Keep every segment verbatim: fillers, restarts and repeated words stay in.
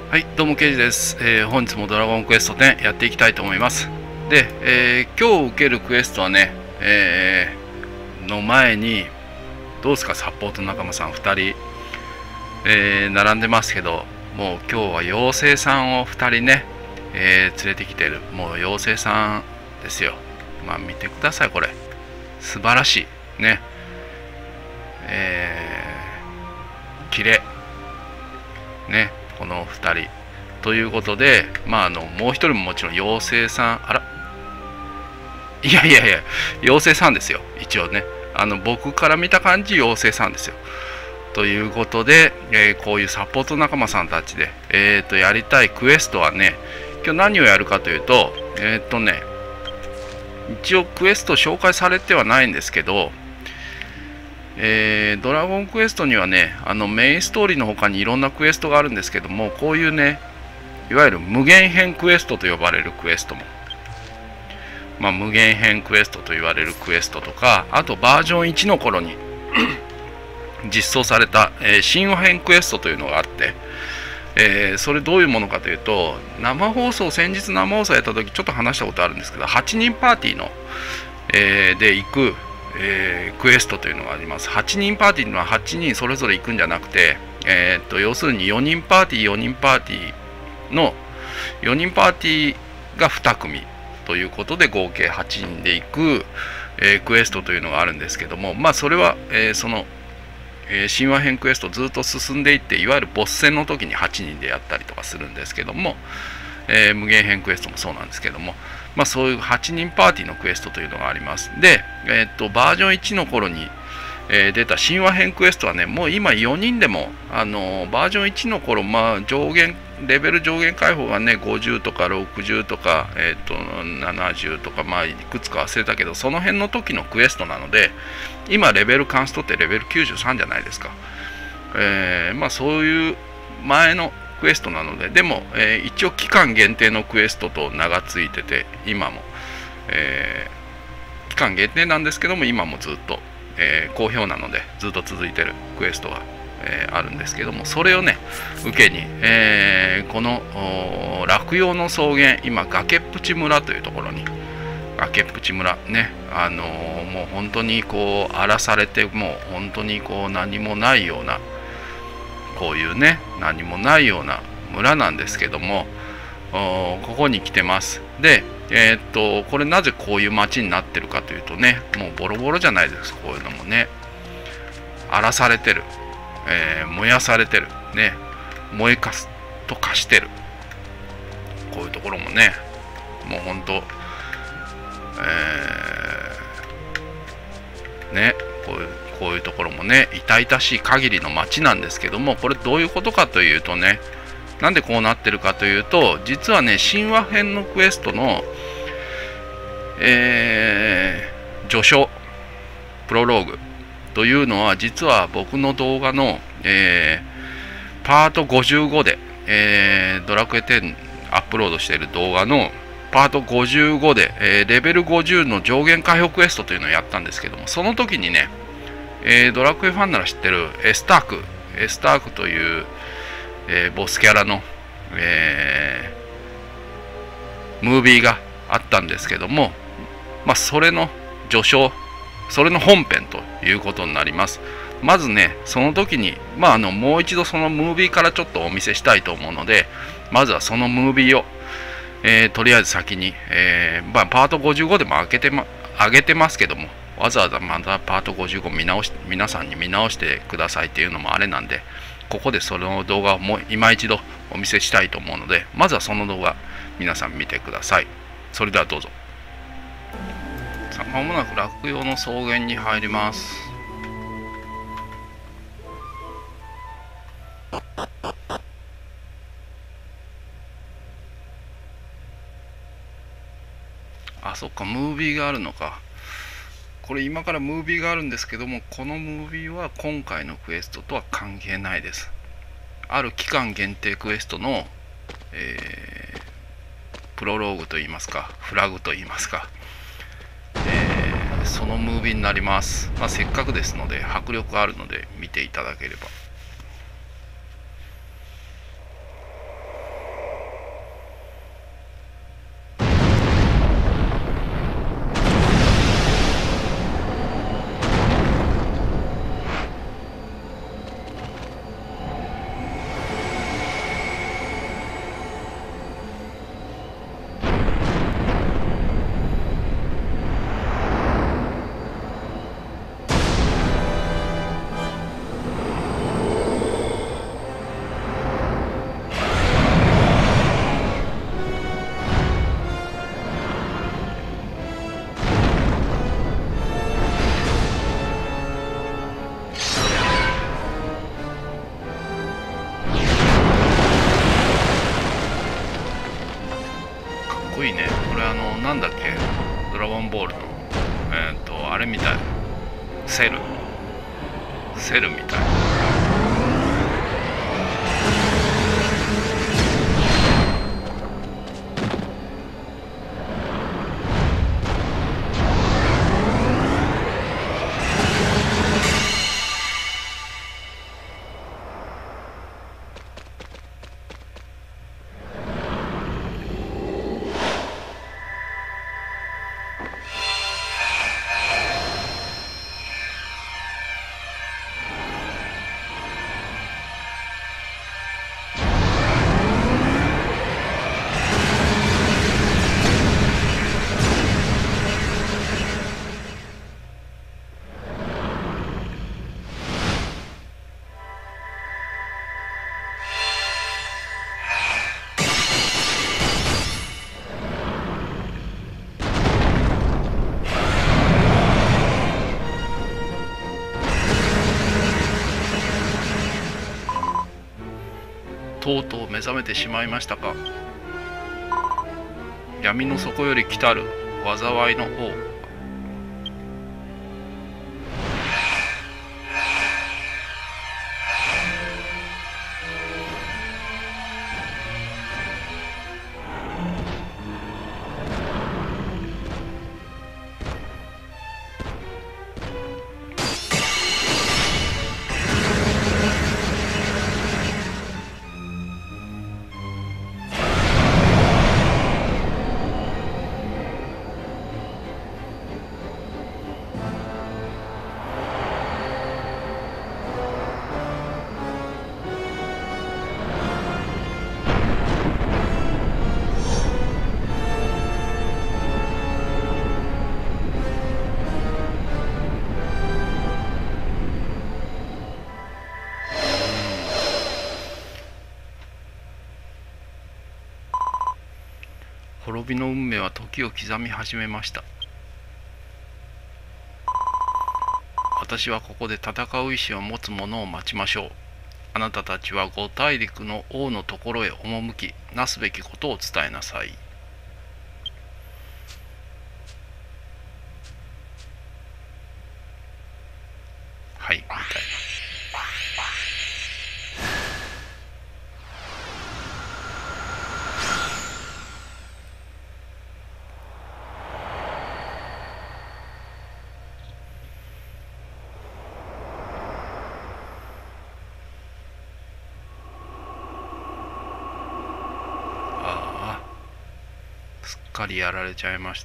はい、どうもケイジです、えー、本日もドラゴンクエストテンやっていきたいと思います。で、えー、今日受けるクエストはね、えー、の前にどうですか、サポート仲間さんふたり、えー、並んでますけど、もう今日は妖精さんをふたりね、えー、連れてきてる。もう妖精さんですよ。まあ見てください、これ素晴らしいね。えー、綺麗ね、このふたりということで、まああのもう一人ももちろん妖精さん、あら、いやいやいや、妖精さんですよ一応ね。あの僕から見た感じ妖精さんですよ。ということで、えー、こういうサポート仲間さんたちで、えー、とやりたいクエストはね、今日何をやるかというと、えっ、ー、とね一応クエスト紹介されてはないんですけど、えー、ドラゴンクエストにはね、あのメインストーリーの他にいろんなクエストがあるんですけども、こういうね、いわゆる無限編クエストと呼ばれるクエストも、まあ、無限編クエストと言われるクエストとか、あとバージョンいちの頃に実装された、えー、神話編クエストというのがあって、えー、それどういうものかというと、生放送、先日生放送やった時ちょっと話したことあるんですけど、はちにんパーティーの、えー、で行くえー、クエストというのがあります。はちにんパーティーのははちにんそれぞれ行くんじゃなくて、えー、っと要するによにんパーティーよにんパーティーのよにんパーティーがに組ということで合計はちにんで行く、えー、クエストというのがあるんですけども、まあそれは、えー、その、えー、神話編クエストずっと進んでいって、いわゆるボス戦の時にはちにんでやったりとかするんですけども、えー、無限編クエストもそうなんですけども、まあ、そういうはちにんパーティーのクエストというのがあります。で、えー、っとバージョンいちの頃に、えー、出た神話編クエストはね、もう今よにんでも、あのー、バージョンいちの頃、まあ、上限レベル上限解放がねごじゅうとかろくじゅうとか、えー、っとななじゅうとか、まあいくつか忘れたけど、その辺の時のクエストなので、今レベルカンストってレベルきゅうじゅうさんじゃないですか。えー、まあそういう前のクエストなので、でも、えー、一応期間限定のクエストと名がついてて、今も、えー、期間限定なんですけども、今もずっと、えー、好評なのでずっと続いてるクエストが、えー、あるんですけども、それをね受けに、えー、この落葉の草原、今崖っぷち村というところに、崖っぷち村ね、あのー、もう本当にこう荒らされて、もう本当にこう何もないような、こういうね何もないような村なんですけども、ここに来てます。で、えー、っとこれなぜこういう町になってるかというとね、もうボロボロじゃないですか。こういうのもね、荒らされてる、えー、燃やされてるね、燃えかすと化してる、こういうところもね、もうほんと、えー、ね、こういうこういうところもね、痛々しい限りの街なんですけども、これどういうことかというとね、なんでこうなってるかというと、実はね、神話編のクエストの、えー、序章、プロローグというのは、実は僕の動画の、えー、パートごじゅうごで、えー、ドラクエテンアップロードしている動画のパートごじゅうごで、えー、レベルごじゅうの上限解放クエストというのをやったんですけども、その時にね、えー、ドラクエファンなら知ってるエスタークエスタークという、えー、ボスキャラの、えー、ムービーがあったんですけども、まあ、それの序章、それの本編ということになります。まずね、その時に、まあ、あのもう一度そのムービーからちょっとお見せしたいと思うので、まずはそのムービーを、えー、とりあえず先に、えーまあ、パートごじゅうごでも上げて、ま、上げてますけども、わざわざまたパートごじゅうご見直し皆さんに見直してくださいっていうのもあれなんで、ここでその動画をもう今一度お見せしたいと思うので、まずはその動画皆さん見てください。それではどうぞ。さあ、間もなく落葉の草原に入ります。あ、そっか、ムービーがあるのか。これ今からムービーがあるんですけども、このムービーは今回のクエストとは関係ないです。ある期間限定クエストの、えー、プロローグといいますか、フラグといいますか、えー、そのムービーになります。まあ、せっかくですので迫力あるので見ていただければ。 のなんだっけ、ドラゴンボールのえっ、ー、とあれみたい、セルセルみたい。とうとう目覚めてしまいましたか。闇の底より来たる災いの王。滅びの運命は時を刻み始めました。私はここで戦う意志を持つ者を待ちましょう。あなたたちは五大陸の王のところへ赴き、なすべきことを伝えなさい。はい、みたいな。すっかりやられちゃいました。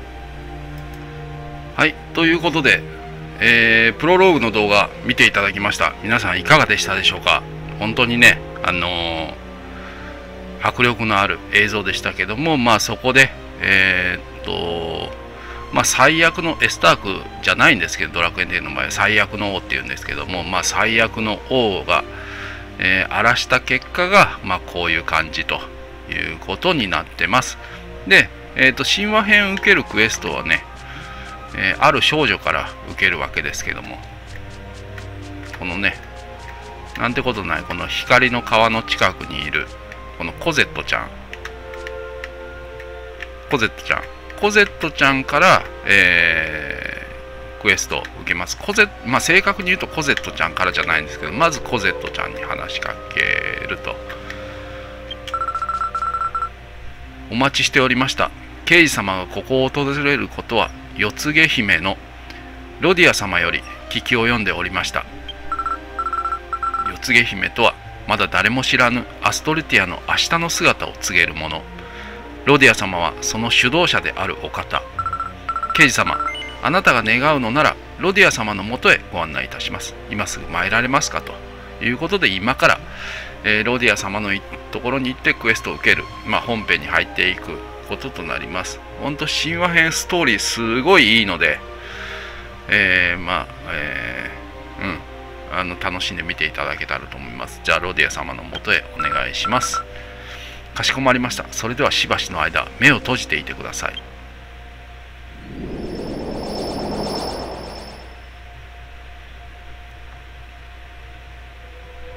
はい、ということで、えー、プロローグの動画見ていただきました。皆さんいかがでしたでしょうか。本当にね、あのー、迫力のある映像でしたけども、まあそこで、えー、っと、まあ最悪のエスタークじゃないんですけど、ドラクエテンの場合は最悪の王っていうんですけども、まあ最悪の王が、えー、荒らした結果が、まあこういう感じということになってます。で、えーと、神話編受けるクエストはね、えー、ある少女から受けるわけですけども、このね、なんてことない、この光の川の近くにいる、このコゼットちゃん。コゼットちゃん。コゼットちゃんから、えー、クエストを受けます。コゼまあ、正確に言うとコゼットちゃんからじゃないんですけど、まずコゼットちゃんに話しかけると。お待ちしておりました。刑事様がここを訪れることは、夜告姫のロディア様より聞き及んでおりました。夜告姫とは、まだ誰も知らぬアストルティアの明日の姿を告げる者。ロディア様はその主導者であるお方。刑事様、あなたが願うのなら、ロディア様のもとへご案内いたします。今すぐ参られますかということで、今から、えー、ロディア様のところに行ってクエストを受ける、まあ、本編に入っていくこととなります。本当神話編ストーリーすごいいいので、えー、まあ、えー、うん、あの楽しんで見ていただけたらと思います。じゃあロディア様のもとへお願いします。かしこまりました。それではしばしの間目を閉じていてください。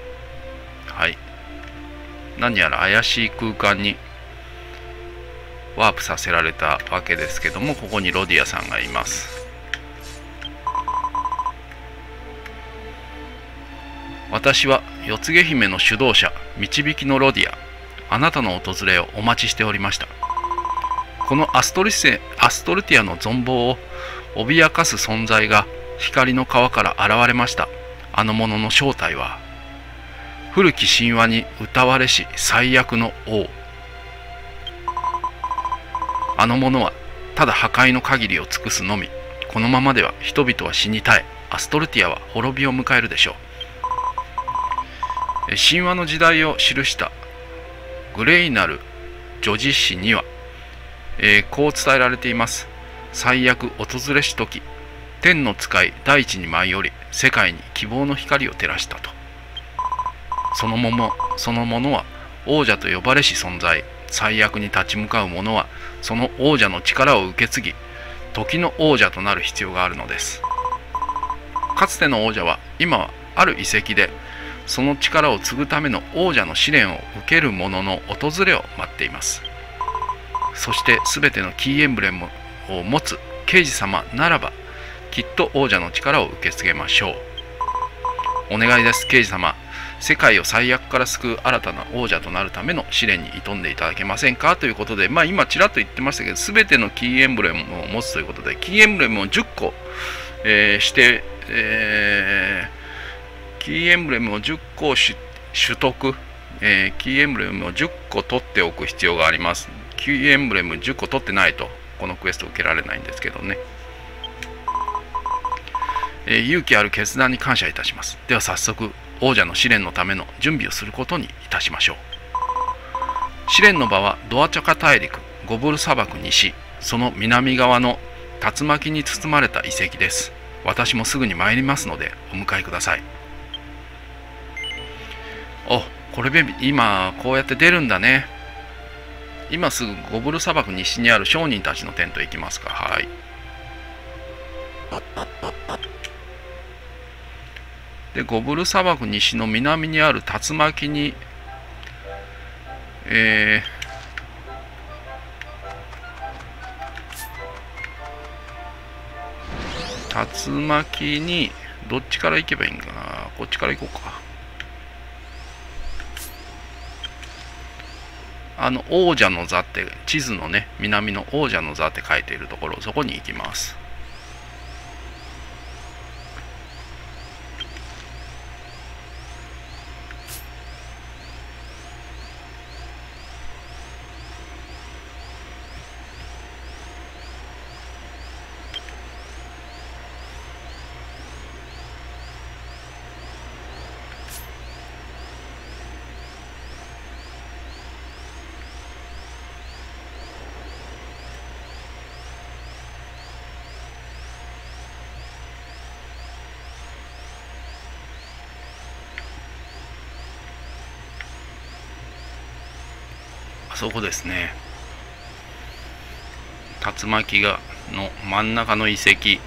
はい。何やら怪しい空間にワープさせられたわけですけども、ここにロディアさんがいます。私は夜告姫の主導者、導きのロディア。あなたの訪れをお待ちしておりました。このアストリセアストルティアの存亡を脅かす存在が光の川から現れました。あの者の正体は、古き神話に歌われし最悪の王。あの者はただ破壊の限りを尽くすのみ。このままでは人々は死に絶え、アストルティアは滅びを迎えるでしょう。神話の時代を記したグレイナル叙事詩には、えー、こう伝えられています。最悪訪れし時、天の使い大地に舞い降り、世界に希望の光を照らしたと。そのもの、そのものは王者と呼ばれし存在。最悪に立ち向かう者はその王者の力を受け継ぎ、時の王者となる必要があるのです。かつての王者は今はある遺跡で、その力を継ぐための王者の試練を受ける者の訪れを待っています。そして全てのキーエンブレムを持つ刑事様ならば、きっと王者の力を受け継げましょう。お願いです、刑事様。世界を最悪から救う新たな王者となるための試練に挑んでいただけませんかということで、まあ今ちらっと言ってましたけど、全てのキーエンブレムを持つということで、キーエンブレムをじゅっこ、えー、して、えー、キーエンブレムをじゅっこ取得、えー、キーエンブレムをじゅっこ取っておく必要があります。キーエンブレムじゅっこ取ってないと、このクエスト受けられないんですけどね。えー、勇気ある決断に感謝いたします。では早速、王者の試練のための準備をすることにいたしましょう。試練の場はドアチャカ大陸、ゴブル砂漠西、その南側の竜巻に包まれた遺跡です。私もすぐに参りますのでお迎えください。お、これ今こうやって出るんだね。今すぐゴブル砂漠西にある商人たちのテントへ行きますか。はい。で、ゴブル砂漠西の南にある竜巻に、えー、竜巻にどっちから行けばいいんかな。こっちから行こうか。あの王者の座って、地図のね、南の王者の座って書いているところ、そこに行きます。そこですね。竜巻がの真ん中の遺跡。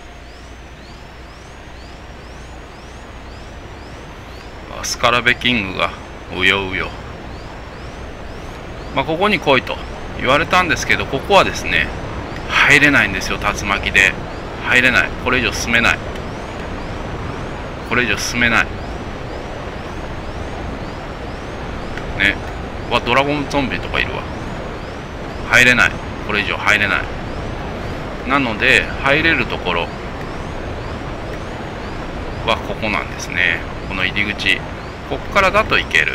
スカラベキングがうようよ。まあ、ここに来いと言われたんですけど、ここはですね、入れないんですよ。竜巻で入れない。これ以上進めない。これ以上進めない。ね。わ、ドラゴンゾンビとかいるわ。入れない。これ以上入れない。なので入れるところはここなんですね。この入り口、ここからだといける。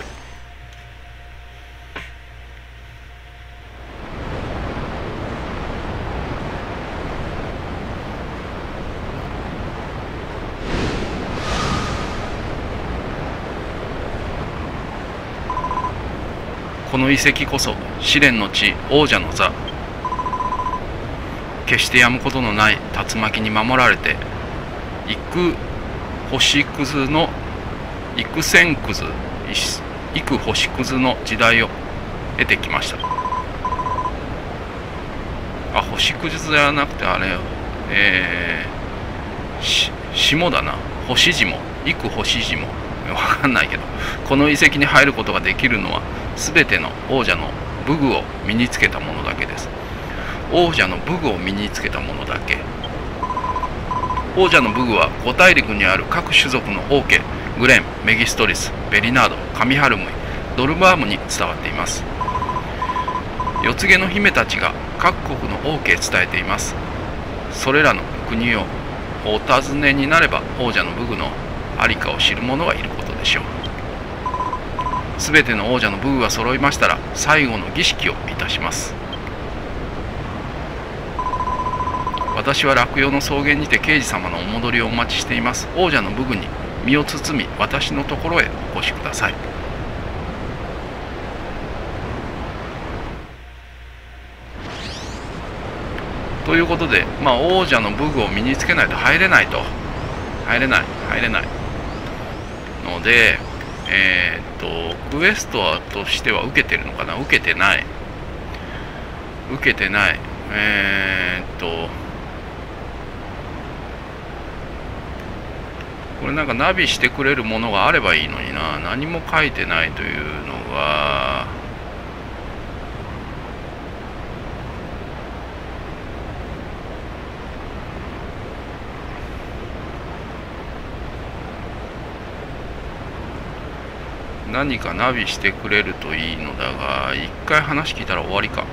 この遺跡こそ試練の地、王者の座。決してやむことのない竜巻に守られて、幾星屑の幾千屑幾星屑の時代を得てきました。あ、星屑じゃなくてあれよ、えー、し霜だな。星霜、幾星霜、わかんないけど、この遺跡に入ることができるのは全ての王者の武具を身につけた者だけです。王者の武具を身につけた者だけ。王者の武具は五大陸にある各種族の王家、グレン、メギストリス、ベリナード、カミハルムイ、ドルバームに伝わっています。世告げの姫たちが各国の王家へ伝えています。それらの国をお尋ねになれば王者の武具の在りかを知る者がいることでしょう。すべての王者の武具が揃いましたら最後の儀式をいたします。私は落葉の草原にて刑事様のお戻りをお待ちしています。王者の武具に身を包み私のところへお越しください。ということで、まあ、王者の武具を身につけないと入れないと。入れない、入れない。ので、えー、っと、クエストとしては受けてるのかな？受けてない。受けてない。えー、っと、これなんかナビしてくれるものがあればいいのにな。何も書いてないというのが、何かナビしてくれるといいのだが、一回話聞いたら終わりか。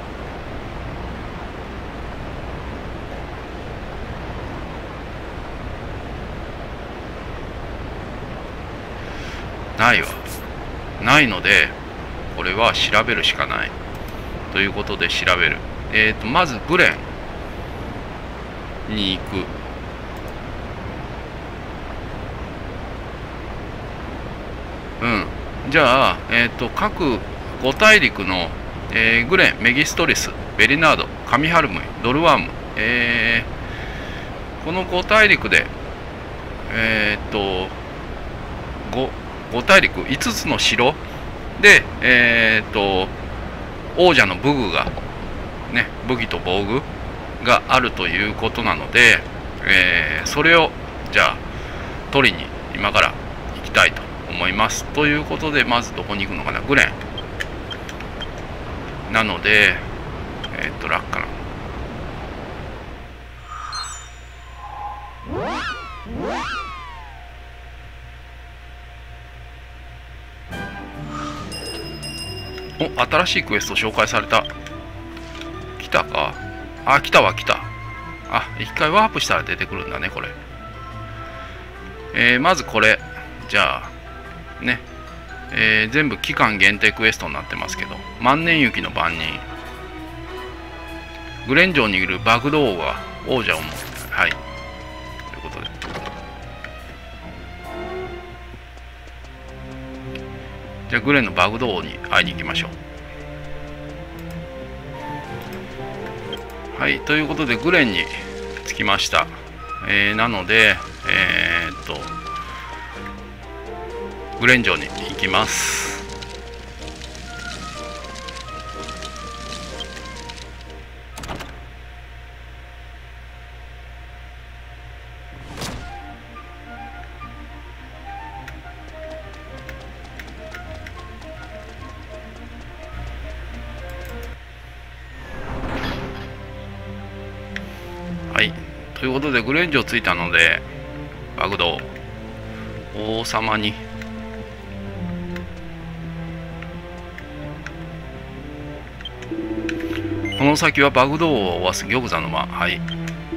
ないわ。ないので、これは調べるしかない。ということで調べる。えっと、まずグレンに行く。うん。じゃあ、えっと、各五大陸の、えー、グレン、メギストリス、ベリナード、カミハルムイ、ドルワーム、えー、この五大陸で、えっと、5、五大陸いつつの城で、えっと、王者の武具が、ね、武器と防具があるということなので、えー、それを、じゃあ、取りに今から行きたいと思います。ということで、まずどこに行くのかな？グレン。なので、えっと、ラッカな。お、新しいクエスト紹介された。来たか？あ、来たわ、来た。あ、一回ワープしたら出てくるんだね、これ。えー、まずこれ。じゃあ、ね。えー、全部期間限定クエストになってますけど。万年雪の番人。グレン城にいるバグド王が王者を持って、はい。ということで。じゃあ、グレンのバグド王に会いに行きましょう。はい、ということで、グレンに着きました。えー、なので、えー、っと、グレン城に行きます。はい。ということで、グレン城着いたので、バグド王様に、この先はバグド王を追わす玉座の間。はい。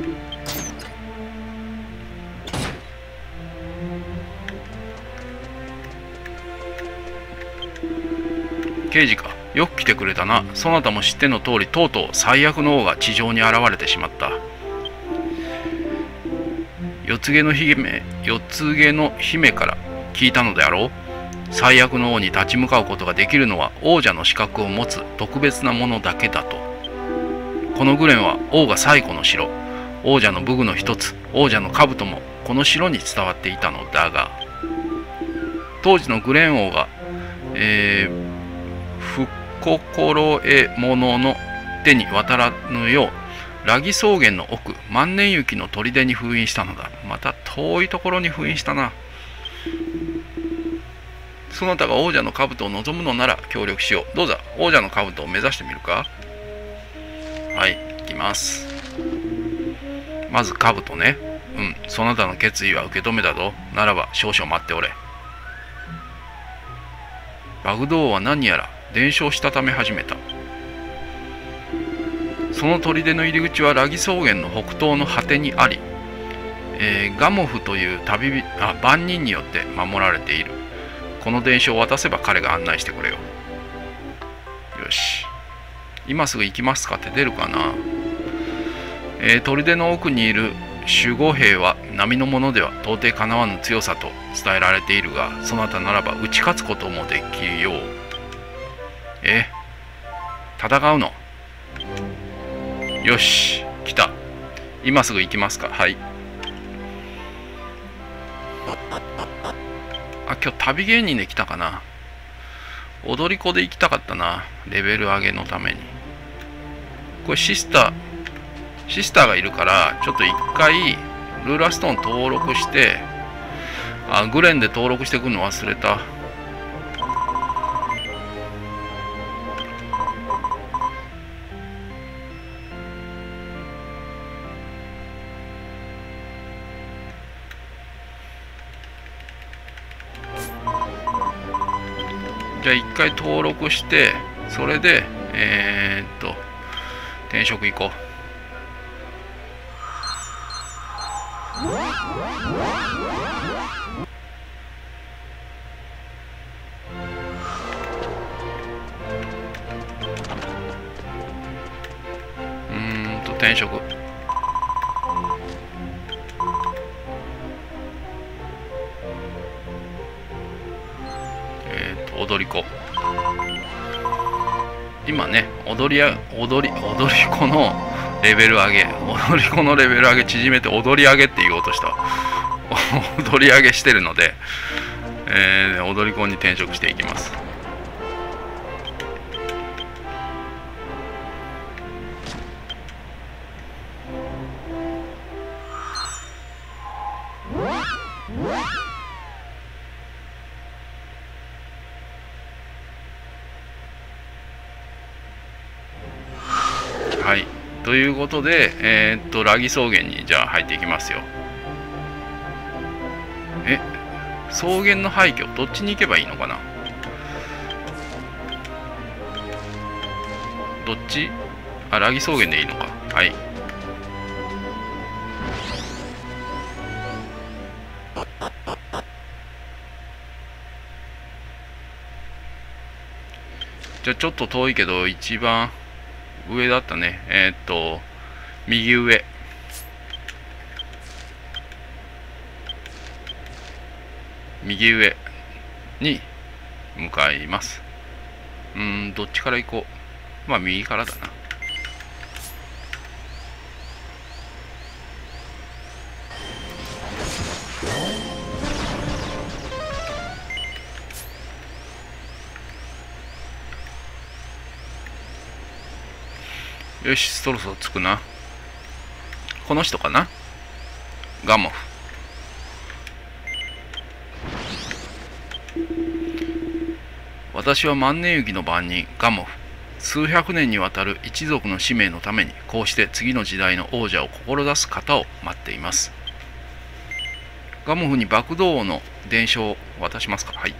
刑事か。よく来てくれたな。そなたも知っての通り、とうとう最悪の王が地上に現れてしまった。世告げの姫、世告げの姫から聞いたのであろう。最悪の王に立ち向かうことができるのは王者の資格を持つ特別なものだけだと。このグレンは王が最古の城。王者の武具の一つ、王者の兜もこの城に伝わっていたのだが、当時のグレン王が、えー、不心得者の手に渡らぬよう、ラギ草原の奥、万年雪の砦に封印したのだ。また遠いところに封印したな。 そなたが王者の兜を望むのなら協力しよう。どうぞ王者の兜を目指してみるか。はい、行きます。まず兜ね。うん、そなたの決意は受け止めたぞ。ならば少々待っておれ。バグド王は何やら伝承したため始めた。その砦の入り口はラギ草原の北東の果てにあり、えー、ガモフという旅人あ番人によって守られている。この伝承を渡せば彼が案内してくれよ。よし、今すぐ行きますかって出るかな。えー、砦の奥にいる守護兵は並のものでは到底かなわぬ強さと伝えられているが、そなたならば打ち勝つこともできよう。え戦うの。よし、来た。今すぐ行きますか。はい。あ、今日旅芸人で来たかな。踊り子で行きたかったな、レベル上げのために。これシスターシスターがいるから、ちょっと一回ルーラーストーン登録して、あ、グレンで登録してくるの忘れた。じゃあ一回登録して、それでえー、っと転職行こう。うーんと転職。えー、っと踊り子。今ね、踊りや踊り踊り子のレベル上げ、踊り子のレベル上げ縮めて踊り上げって言おうとした。踊り上げしてるので、えー、踊り子に転職していきます。はい、ということで、えー、っとラギ草原にじゃあ入っていきますよ。え、草原の廃墟どっちに行けばいいのかな。どっち？あ、ラギ草原でいいのか。はい。じゃあちょっと遠いけど一番上だったね。えー、っと右上。右上に向かいます。うーん、どっちから行こう。まあ右からだな。よし、そろそろ着くな。この人かな、ガモフ。私は万年雪の番人ガモフ。数百年にわたる一族の使命のために、こうして次の時代の王者を志す方を待っています。ガモフに爆動王の伝承を渡しますか。はい。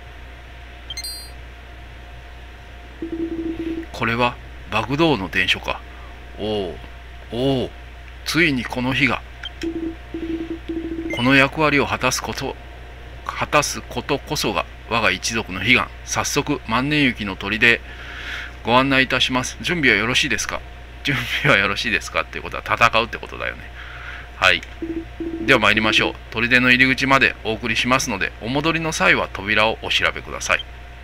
これはバグドウの伝書か。おお、おお、ついにこの日が。この役割を果たすこと、果たすことこそが我が一族の悲願。早速、万年雪の砦でご案内いたします。準備はよろしいですか。準備はよろしいですかっていうことは戦うってことだよね。はい。では参りましょう。砦の入り口までお送りしますので、お戻りの際は扉をお調べください。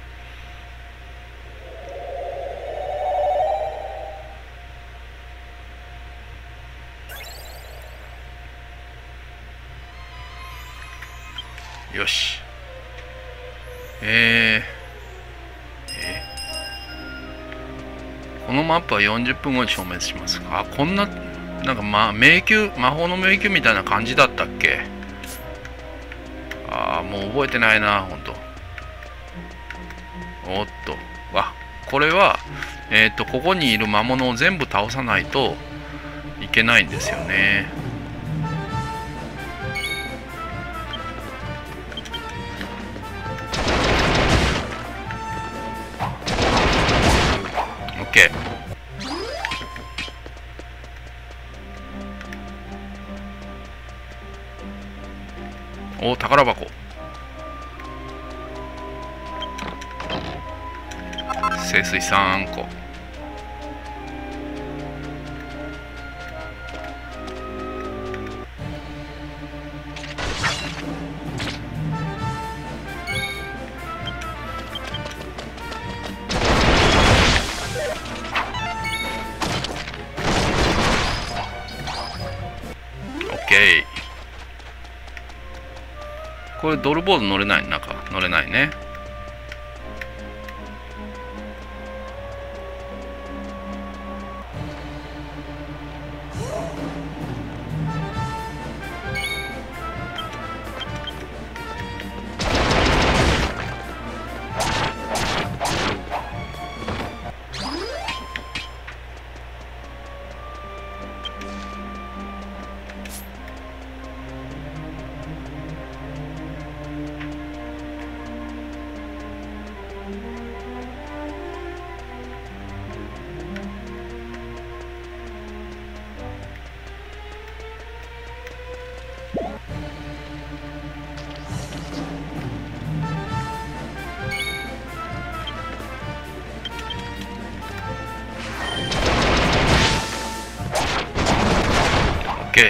よし。えー、えー、このマップはよんじゅっぷんごに消滅します。あ、こんな、なんか、ま、迷宮、魔法の迷宮みたいな感じだったっけ。ああ、もう覚えてないな、ほんと。 おっと、わ、これはえっとここにいる魔物を全部倒さないといけないんですよね。オッケー。お、宝箱。聖水さんこ。オッケー。これドルボード乗れない中乗れないね。OK。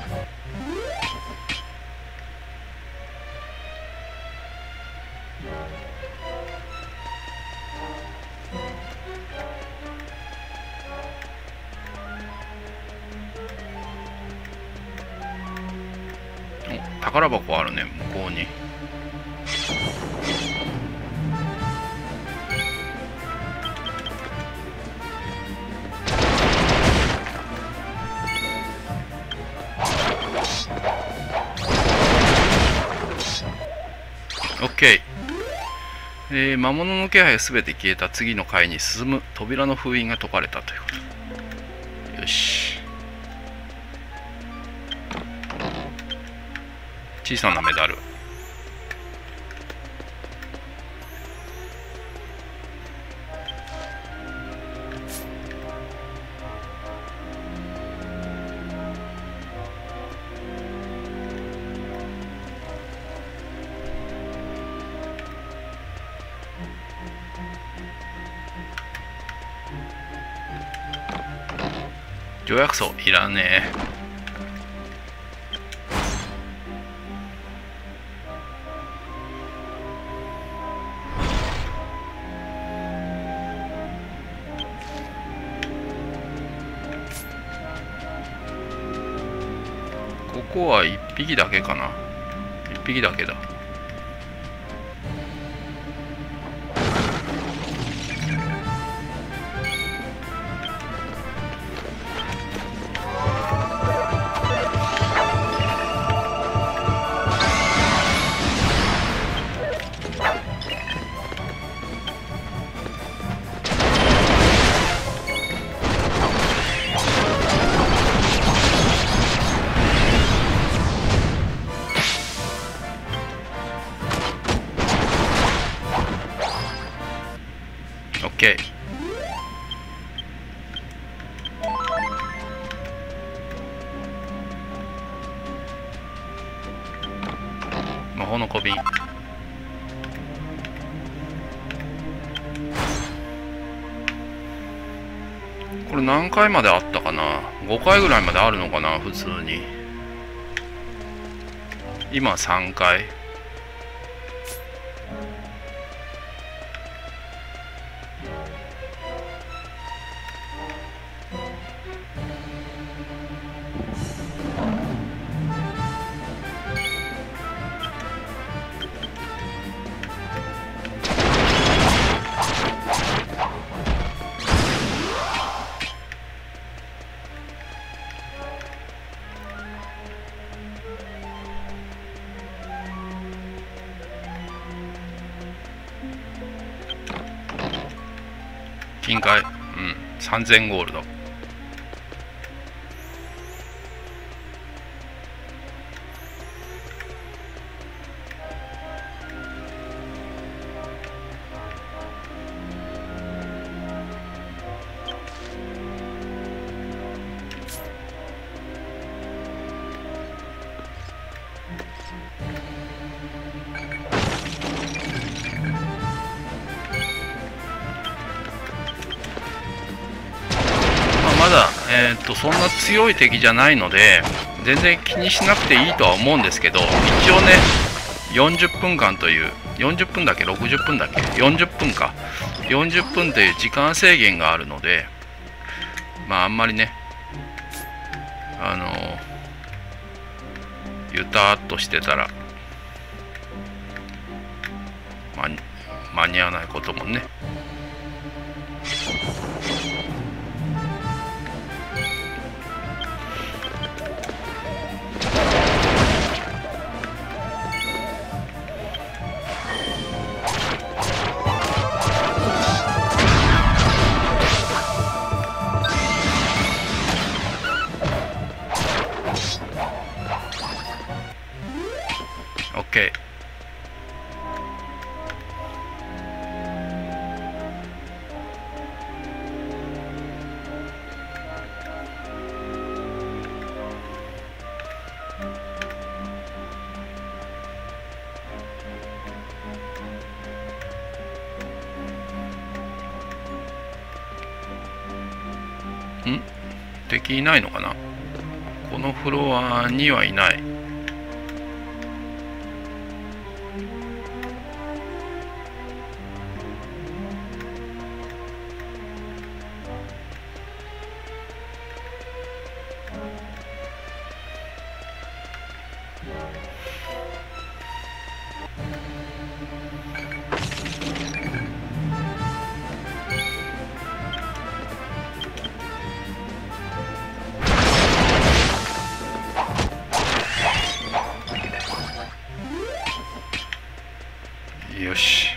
お、宝箱あるね、向こうに。OK。えー、魔物の気配がすべて消えた。次の階に進む。扉の封印が解かれたということ。よし。小さなメダル。条約層いらねえ。ここはいっぴきだけかな。いっぴきだけだ。OK。魔法の小瓶。これ何回まであったかな。ごかいぐらいまであるのかな、普通に。今さんかい。 金塊、うん、さんぜんゴールド。まだ、えー、とそんな強い敵じゃないので全然気にしなくていいとは思うんですけど、一応ねよんじゅっぷんかんというよんじゅっぷんだっけろくじゅっぷんだっけよんじゅっぷんかよんじゅっぷんという時間制限があるので、まああんまりねあのゆたっとしてたら、ま、間に合わないこともね。OK。ん？敵いないのかな？このフロアにはいない。よし。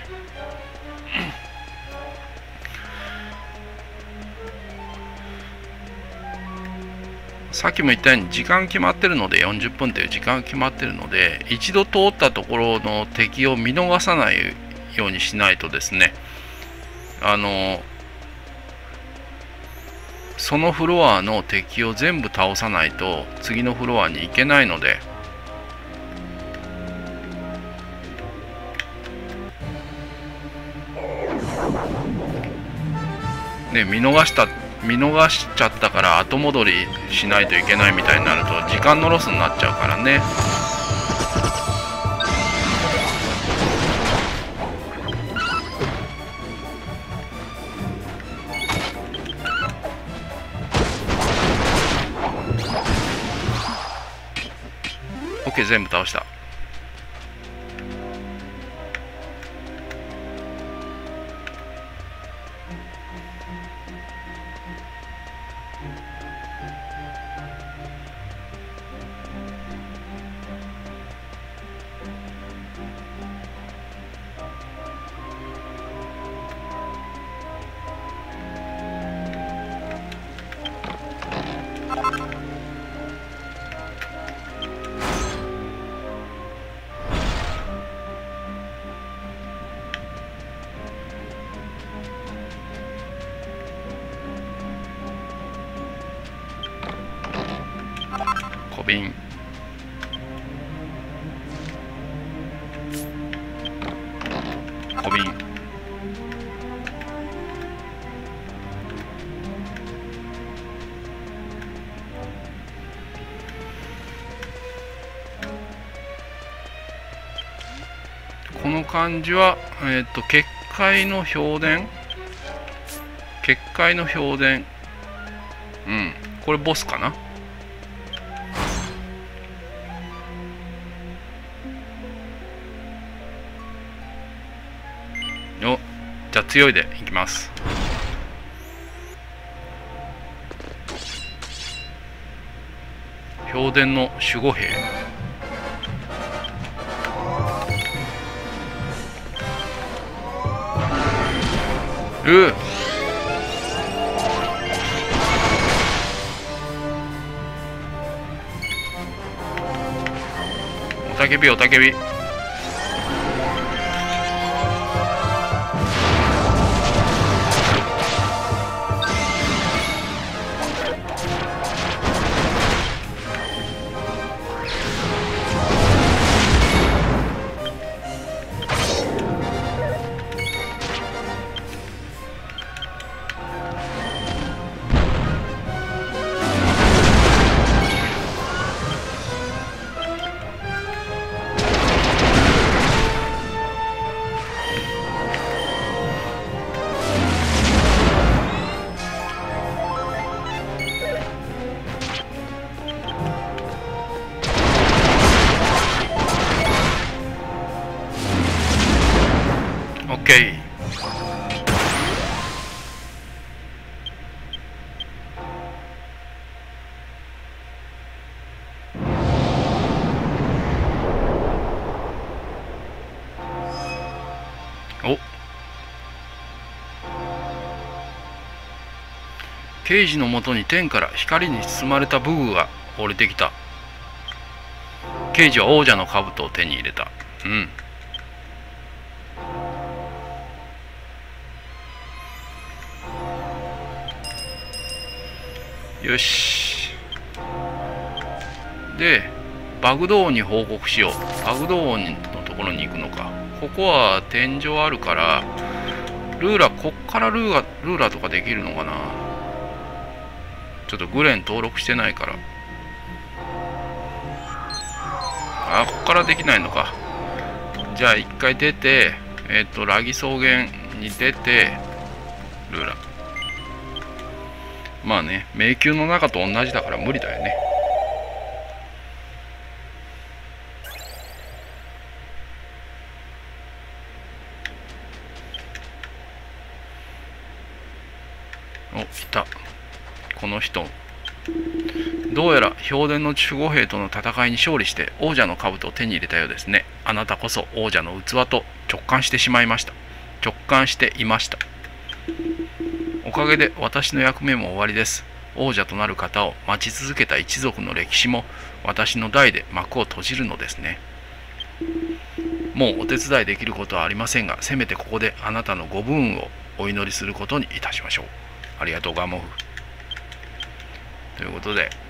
さっきも言ったように時間決まってるのでよんじゅっぷんという時間決まってるので、一度通ったところの敵を見逃さないようにしないとですね、あのそのフロアの敵を全部倒さないと次のフロアに行けないので、ね、見逃した見逃しちゃったから後戻りしないといけないみたいになると時間のロスになっちゃうからね。OK、 全部倒した。小瓶。小瓶。この漢字は、えっと、結界の評伝結界の評伝。うん。これボスかな。お、じゃあ強いでいきます。評伝の守護兵。うーたけびおたけび。お、刑事のもとに天から光に包まれた武具が降りてきた。刑事は王者の兜を手に入れた。うん。よし。で、バグド王に報告しよう。バグド王のところに行くのか。ここは天井あるから、ルーラー、こっからルーラー、ルーラーとかできるのかな。ちょっとグレン登録してないから。あ、こっからできないのか。じゃあ一回出て、えっと、ラギ草原に出て、ルーラー。まあね、迷宮の中と同じだから無理だよね。お、いた。この人。どうやら氷殿の守護兵との戦いに勝利して王者の兜を手に入れたようですね。あなたこそ王者の器と直感してしまいました。直感していました。おかげで私の役目も終わりです。王者となる方を待ち続けた一族の歴史も私の代で幕を閉じるのですね。もうお手伝いできることはありませんが、せめてここであなたのご武運をお祈りすることにいたしましょう。ありがとうガモフ。ということで、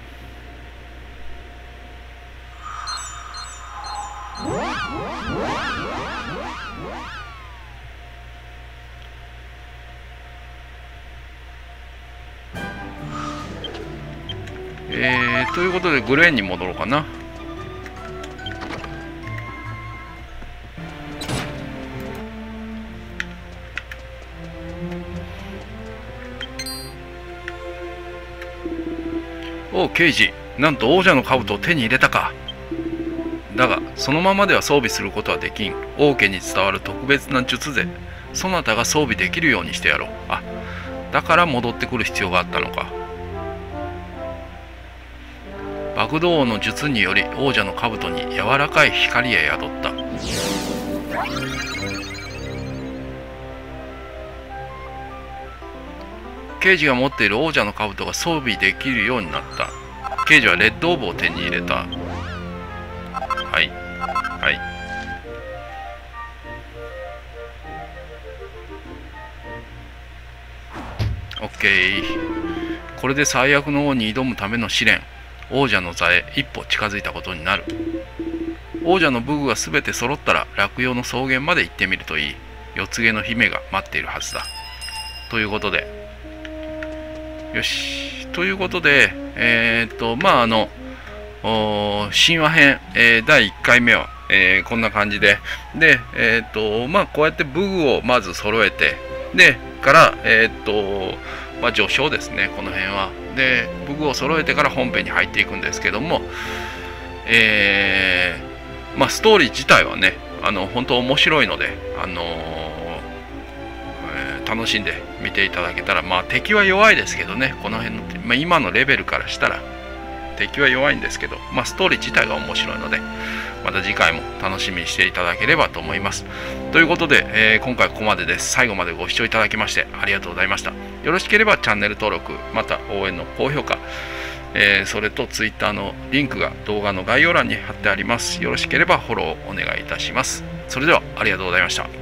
えー、ということでグレーンに戻ろうかな。おう、刑事、なんと王者の兜を手に入れたか。だがそのままでは装備することはできん。王家に伝わる特別な術でそなたが装備できるようにしてやろう。あ、だから戻ってくる必要があったのか。爆動王の術により王者の兜に柔らかい光が宿った。刑事が持っている王者の兜が装備できるようになった。刑事はレッドオーブを手に入れた。はいはい。オッケー。これで最悪の王に挑むための試練、王者の座へ一歩近づいたことになる。王者の武具が全て揃ったら落葉の草原まで行ってみるといい。夜告げの姫が待っているはずだ。ということで、よし。ということで、えー、っと、まあ、あの、神話編、えー、だいいっかいめは、えー、こんな感じで、で、えー、っと、まあ、こうやって武具をまず揃えて、で、から、えー、っと、まあ、序章ですね、この辺は。で、武具を揃えてから本編に入っていくんですけども、えー、まあ、ストーリー自体はね、あの、本当面白いので、あのー楽しんで見ていただけたら、まあ敵は弱いですけどね、この辺の、まあ、今のレベルからしたら敵は弱いんですけど、まあストーリー自体が面白いので、また次回も楽しみにしていただければと思います。ということで、えー、今回はここまでです。最後までご視聴いただきましてありがとうございました。よろしければチャンネル登録、また応援の高評価、 えー、それと Twitter のリンクが動画の概要欄に貼ってあります。よろしければフォローお願いいたします。それではありがとうございました。